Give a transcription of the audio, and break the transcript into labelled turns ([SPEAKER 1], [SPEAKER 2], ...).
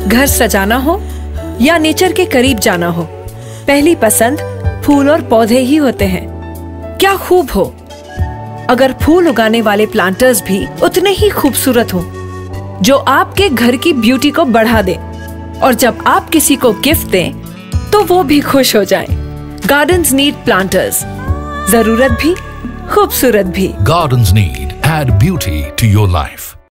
[SPEAKER 1] घर सजाना हो या नेचर के करीब जाना हो, पहली पसंद फूल और पौधे ही होते हैं। क्या खूब हो अगर फूल उगाने वाले प्लांटर्स भी उतने ही खूबसूरत हों, जो आपके घर की ब्यूटी को बढ़ा दे, और जब आप किसी को गिफ्ट दें तो वो भी खुश हो जाए। गार्डन्स नीड प्लांटर्स, जरूरत भी खूबसूरत भी।
[SPEAKER 2] Gardens Need, add beauty to your life.